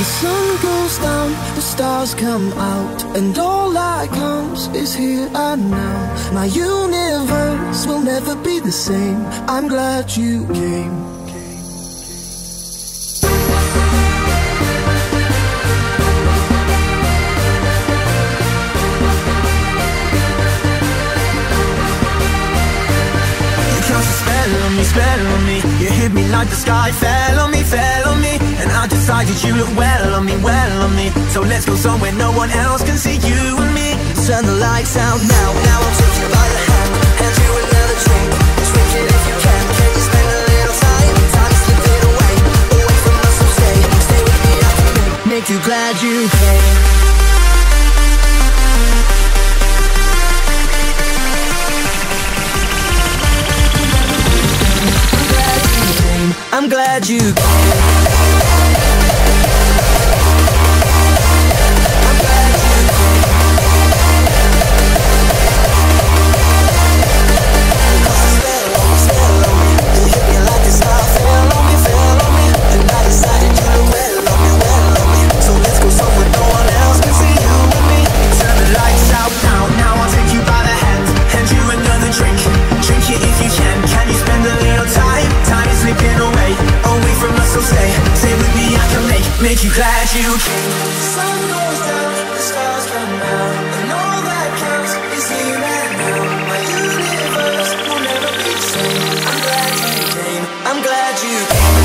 The sun goes down, the stars come out, and all that counts is here and now. My universe will never be the same. I'm glad you came. Spell on me, you hit me like the sky fell on me, and I decided you look well on me, so let's go somewhere no one else can see you and me. Turn the lights out now, I'll take you by the hand, hand you another drink, drink it if you can you spend a little time slipping away from us, so stay with me, I can make you glad you came. I'm glad you came. I'm glad you came. Cause the spell on me, you hit me like a star, fell on me, and I decided you look well on me, so let's go somewhere no one else can see you and me. Turn the lights out now I'll take you by the hand, hand you another drink, drink it if you can you spend a little time is slipping away from us, so stay with me, I can make you glad you came. The sun goes down, the stars come out, and all that counts is here and now. My universe will never be the same. I'm glad you came. I'm glad you came.